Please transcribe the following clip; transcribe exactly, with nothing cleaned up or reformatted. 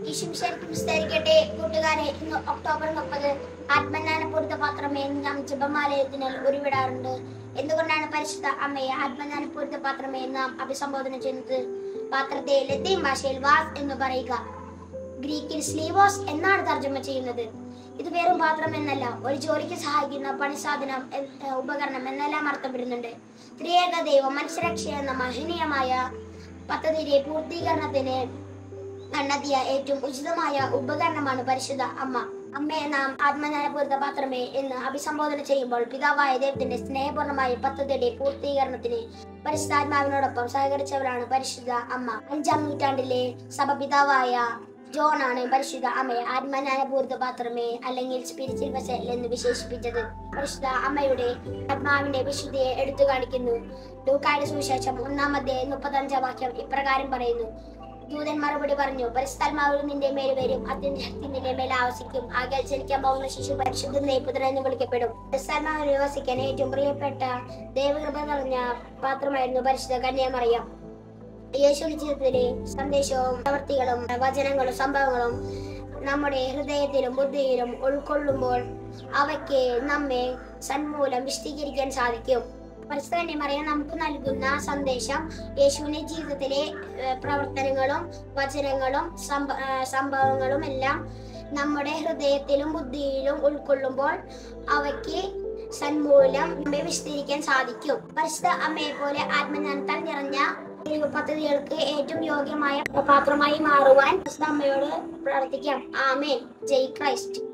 ഈശ്വരിക്കട്ടെ കൂട്ടുകാരെ, ഇന്ന് ഒക്ടോബർ മുപ്പത് ആത്മജ്ഞാനപൂരിത പാത്രമേ എന്ന് നാം ജപമാലയത്തിനാൽ ഉരുവിടാറുണ്ട്. എന്തുകൊണ്ടാണ് പരിശുദ്ധ അമ്മയെ ആത്മജ്ഞാനപൂരിത പാത്രമേ എന്ന് നാം അഭിസംബോധന ചെയ്യുന്നത്? പാത്രത്തെ ലത്തീൻ ഭാഷയിൽ വാസ് എന്ന് പറയുക, ഗ്രീക്കിൽ സ്ലീവോസ് എന്നാണ് തർജ്ജമ ചെയ്യുന്നത്. ഇത് വെറും പാത്രം എന്നല്ല, ഒരു ജോലിക്ക് സഹായിക്കുന്ന പണിസാധനം, ഉപകരണം എന്നെല്ലാം അർത്ഥം വരുന്നുണ്ട്. ത്രിയേക ദൈവം മനുഷ്യരക്ഷ എന്ന മഹനീയമായ പദ്ധതിയുടെ പൂർത്തീകരണത്തിന് കണ്ടെത്തിയ ഏറ്റവും ഉചിതമായ ഉപകരണമാണ് പരിശുദ്ധ അമ്മ. അമ്മയെ നാം ആത്മജ്ഞാനപൂരിത പാത്രമേ എന്ന് അഭിസംബോധന ചെയ്യുമ്പോൾ പിതാവായ ദൈവത്തിന്റെ സ്നേഹപൂർണമായ പദ്ധതിയുടെ പൂർത്തീകരണത്തിന് പരിശുദ്ധാത്മാവിനോടൊപ്പം സഹകരിച്ചവരാണ് പരിശുദ്ധ അമ്മ. അഞ്ചാം നൂറ്റാണ്ടിലെ സഭ പിതാവായ ജോൺ ആണ് പരിശുദ്ധ അമ്മയെ ആത്മജ്ഞാനപൂരിത പാത്രമേ അല്ലെങ്കിൽ സ്പിരിച്വൽ വെസൽ എന്ന് വിശേഷിപ്പിച്ചത്. പരിശുദ്ധ അമ്മയുടെ ആത്മാവിന്റെ വിശുദ്ധിയെ എടുത്തു കാണിക്കുന്നു. ലൂക്കായുടെ സുവിശേഷം ഒന്നാം അധ്യായം മുപ്പത്തഞ്ചാം വാക്യം ഇപ്രകാരം പറയുന്നു: ദൂതൻ മറുപടി പറഞ്ഞു, പരിശുദ്ധാത്മാവ് നിന്റെ മേൽ വരും, അതിന്റെ ശക്തി നിന്റെ മേൽ ആവസിക്കും. ആകയാൽ ജനിക്കാൻ പോകുന്ന ശിശു പരിശുദ്ധ പുത്രൻ എന്ന് വിളിക്കപ്പെടും. പരിശുദ്ധാത്മാവിനെ വസിക്കാൻ ഏറ്റവും പ്രിയപ്പെട്ട ദൈവകൃപ നിറഞ്ഞ പാത്രമായിരുന്നു പരിശുദ്ധ കന്യാമറിയം. യേശുവിന്റെ ജീവിതത്തിലെ സന്ദേശവും പ്രവൃത്തികളും വചനങ്ങളും സംഭവങ്ങളും നമ്മുടെ ഹൃദയത്തിലും ബുദ്ധിയിലും ഉൾക്കൊള്ളുമ്പോൾ അവയ്ക്ക് നമ്മെ സന്മൂലം വിശദീകരിക്കാൻ സാധിക്കും. പരിശുദ്ധ കന്യാമറിയം നമുക്ക് നൽകുന്ന സന്ദേശം യേശുവിന്റെ ജീവിതത്തിലെ പ്രവർത്തനങ്ങളും വചനങ്ങളും സംഭവങ്ങളും എല്ലാം നമ്മുടെ ഹൃദയത്തിലും ബുദ്ധിയിലും ഉൾക്കൊള്ളുമ്പോൾ അവയ്ക്ക് സന്മൂലം നമ്മെ വിശദീകരിക്കാൻ സാധിക്കും. പരിശുദ്ധ അമ്മയെ പോലെ ആത്മജ്ഞാനത്താൽ നിറഞ്ഞ ദൈവ പദ്ധതികൾക്ക് ഏറ്റവും യോഗ്യമായ പാത്രമായി മാറുവാൻ പരിശുദ്ധ അമ്മയോട് പ്രാർത്ഥിക്കാം. ആമേൻ. ജയ് ക്രൈസ്റ്റ്.